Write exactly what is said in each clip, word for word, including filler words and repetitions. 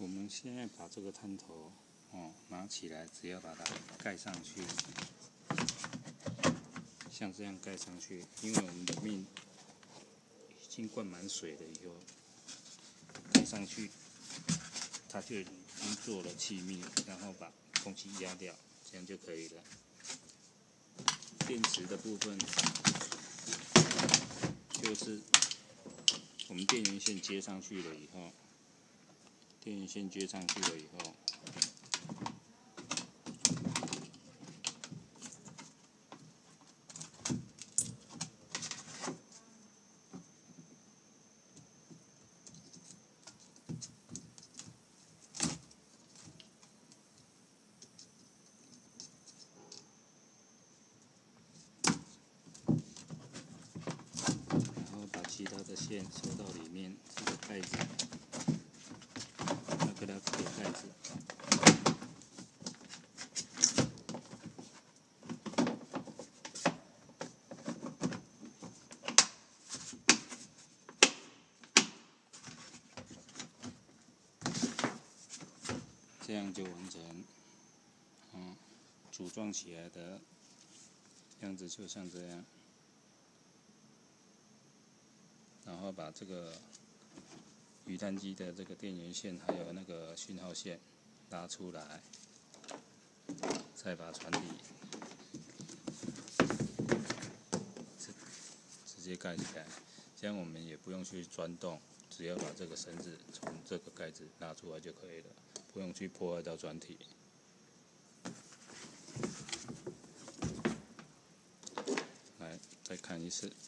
我们现在把这个探头哦拿起来，只要把它盖上去，像这样盖上去，因为我们里面已经灌满水了以后，盖上去，它就已经做了气密，然后把空气压掉，这样就可以了。电池的部分就是我们电源线接上去了以后，电源线接上去了以后，其他的线收到里面，这个盖子，要给它盖盖子。这样就完成，嗯，组装起来的样子就像这样。然后把这个鱼探机的这个电源线还有那个讯号线拉出来，再把船底直接盖起来，这样我们也不用去钻洞，只要把这个绳子从这个盖子拉出来就可以了，不用去破坏到船体。来，再看一次。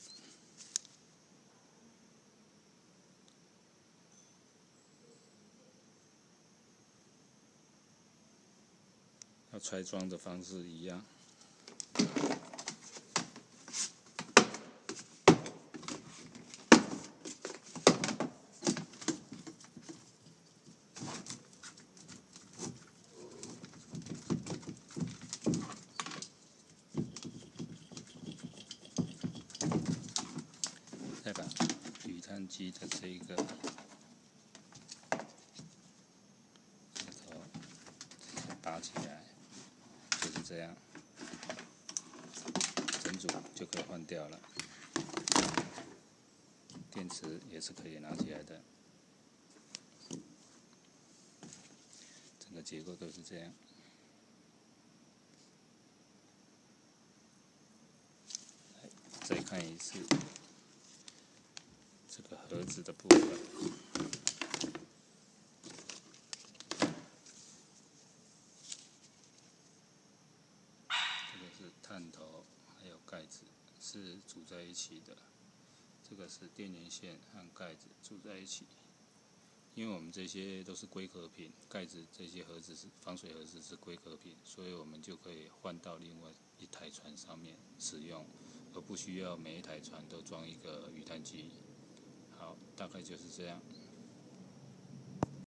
要拆装的方式一样，再把鱼探机的这个这头拔起来。就是这样，整组就可以换掉了。电池也是可以拿起来的，整个结构都是这样。再看一次这个盒子的部分。探头还有盖子是组在一起的，这个是电源线和盖子组在一起。因为我们这些都是规格品，盖子这些盒子是防水盒子是规格品，所以我们就可以换到另外一台船上面使用，而不需要每一台船都装一个鱼探机。好，大概就是这样。